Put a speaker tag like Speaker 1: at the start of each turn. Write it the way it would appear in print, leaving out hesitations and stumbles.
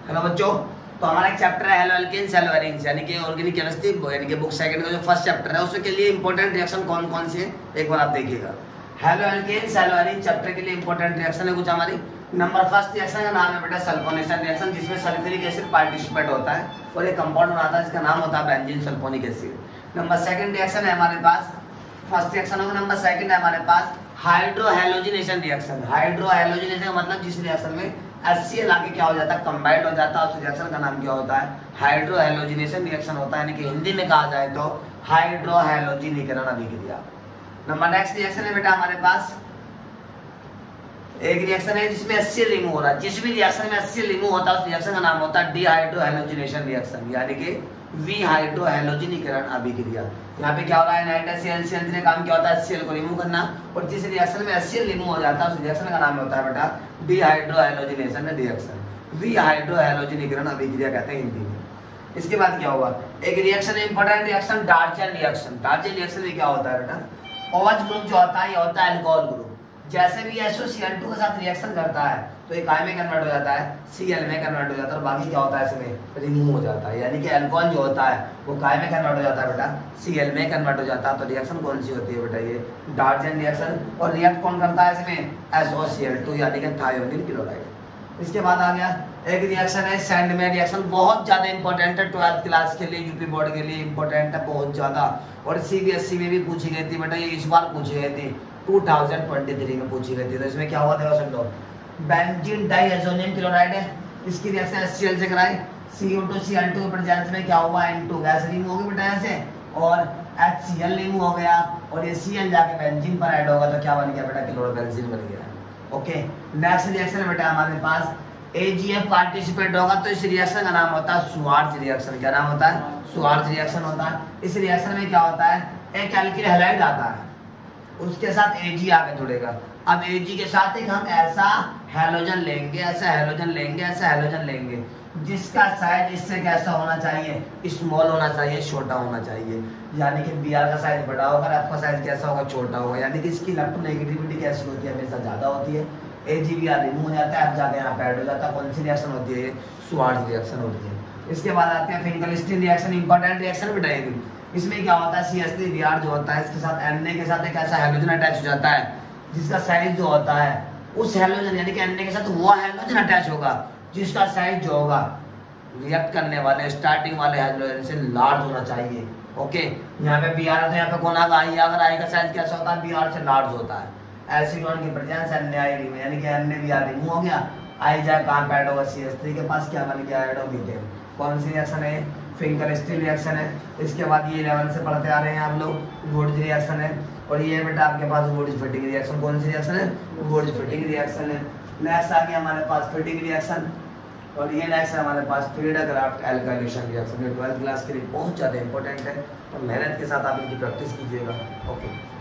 Speaker 1: Hello बच्चों, तो हमारा एक चैप्टर है हेलो एल्केन्स हेलो एरीन्स यानी कि ऑर्गेनिक केमिस्ट्री यानी कि बुक सेकंड का जो फर्स्ट चैप्टर है उसके लिए इंपॉर्टेंट रिएक्शन कौन कौन से है एक बार आप देखिएगा। Haloalkanes haloarenes chapter के लिए इंपॉर्टेंट रिएक्शन है कुछ हमारी। नंबर फर्स्ट रिएक्शन का नाम है बेटा सल्फोनेशन रिएक्शन, जिसमें सल्फ्यूरिक एसिड पार्टिसिपेट होता है और एक कंपाउंड बनाता है जिसका नाम होता है benzene sulphonic acid. Number second reaction है हमारे पास, फर्स्ट रिएक्शन होगा नंबर सेकंड है हमारे पास हाइड्रोहैलोजिनेशन रिएक्शन। हाइड्रोहैलोजिनेशन का मतलब जिस रिएक्शन में HCl आके क्या हो जाता है, कंबाइंड हो जाता है, उस रिएक्शन का नाम क्या होता है, हाइड्रोहैलोजिनेशन रिएक्शन होता है। यानी कि हिंदी में कहा जाए तो हाइड्रोहैलोजिनीकरण अभिक्रिया। नंबर नेक्स्ट रिएक्शन है बेटा हमारे पास, एक रिएक्शन है जिसमें HCl रिमूव हो रहा है। जिस भी रिएक्शन में HCl रिमूव होता है उस रिएक्शन का नाम होता है डीहाइड्रोहैलोजिनेशन रिएक्शन यानी कि विहाइड्रोहैलोजिनीकरण अभिक्रिया। यहाँ पे क्या हो रहा है, NaCl ने काम क्या होता है HCl को रिमूव करना, और जिस रिएक्शन में HCl रिमूव हो जाता है उस रिएक्शन का नाम होता है बेटा डीहाइड्रोहैलोजिनेशन रिएक्शन, विहाइड्रोहैलोजिनीकरण अभिक्रिया कहते हैं हिंदी में। इसके बाद क्या होगा, एक रिएक्शन है important reaction Darzens reaction. Darzens reaction में क्या होता है बेटा, OH ग्रुप जो होता है ये होता है अल्कोहल ग्रुप। जैसे भी SOCl2 के साथ रिएक्शन करता है तो एक I में कन्वर्ट हो जाता है, Cl में कन्वर्ट हो जाता है और बाकी क्या होता है इसमें रिमूव हो जाता है। यानी कि अल्कोहल जो होता है वो काय में कन्वर्ट हो जाता है बेटा, Cl में कन्वर्ट हो जाता है। तो रिएक्शन कौन सी होती है बेटा, ये डार्चन रिएक्शन। और रिएक्ट कौन करता है इसमें, SOCl2 यानी कि थायोनील क्लोराइड। इसके बाद आ गया एक रिएक्शन है सैंडमैन रिएक्शन, बहुत ज्यादा इंपॉर्टेंट है 12th क्लास के लिए, यूपी बोर्ड के लिए इंपॉर्टेंट है बहुत ज्यादा, और CBSE में भी पूछी गई थी बेटा, ये इस बार पूछी गई थी 2023 में पूछी गई थी। तो इसमें क्या हुआ देखो सुन लो, बेंजीन डाइएज़ोनियम क्लोराइड है, इसकी रिएक्शन HCl से कराई, CO2Cl2 के प्रेजेंस में क्या हुआ, N2 गैस रिमूव होगी बेटा यहाँ से, और HCl रिमूव हो गया और ये Cl जाके बेंजीन पर ऐड होगा तो क्या बन गया बेटा, क्लोरोबेंजीन बन गया। ओके, नेक्स्ट रिएक्शन बेटा हमारे पास AgF पार्टिसिपेट होगा तो इस रिएक्शन का नाम होता है श्वार्ट्ज रिएक्शन। क्या नाम होता है, श्वार्ट्ज रिएक्शन होता है। इस रिएक्शन में क्या होता है, एक एल्किल हैलाइड आता है उसके साथ Ag आके जुड़ेगा। अब Ag के साथ एक हम ऐसा हैलोजन लेंगे, ऐसा हैलोजन लेंगे, ऐसा हैलोजन लेंगे जिसका साइज इससे कैसा होना चाहिए, स्मॉल होना चाहिए, छोटा होना चाहिए। यानी कि Br का साइज बड़ा होगा, F का साइज कैसा होगा, छोटा होगा। यानी कि इसकी इलेक्ट्रोनेगेटिविटी कैसी होती है, हमेशा ज्यादा होती है। AgBr रिमूव हो जाता है, F जाके यहाँ पे ऐड हो जाता है। कौन सी रिएक्शन होती है, श्वार्ट्ज रिएक्शन होती है। इसके बाद आते हैं फिंकलस्टीन रिएक्शन, इंपॉर्टेंट रिएक्शन बेटा। इसमें क्या होता है, CH3Br जो होता है इसके साथ Na के साथ एक ऐसा हैलोजन अटैच हो जाता है जिसका साइज जो होता है उस हैलोजन यानी कि Na के साथ वो हैलोजन अटैच होगा जिसका साइज जो होगा रिएक्ट करने वाले स्टार्टिंग वाले हैलोजन से लार्ज होना चाहिए। ओके, यहाँ पे Br है तो यहाँ पे कौन आएगा, I। अगर I का साइज कैसा होता है, Br से लार्ज होता है। एसीटोन की प्रेजेंस NaI यानी कि NaBr रिमूव हो गया, I जाए कहाँ पे ऐड होगा, CH3 के पास क्या बन गया, एडोमीथेन। कौन सी रिएक्शन है, फिंकलस्टीन रिएक्शन है। इसके बाद ये 11 से पढ़ते आ रहे हैं आप लोग, वुड्स रिएक्शन है। और ये बेटा आपके पास वुड्स फिटिंग रिएक्शन। कौन सी रिएक्शन है, वुड्स फिटिंग रिएक्शन है। नेक्स्ट आ गया हमारे पास फिटिंग रिएक्शन, और ये नेक्स्ट है हमारे पास फ्रीडा-क्राफ्ट एल्काइलेशन रिएक्शन। ये 12th क्लास के लिए बहुत ज्यादा इंपॉर्टेंट है और मेहनत के साथ आप इनकी प्रैक्टिस कीजिएगा। ओके।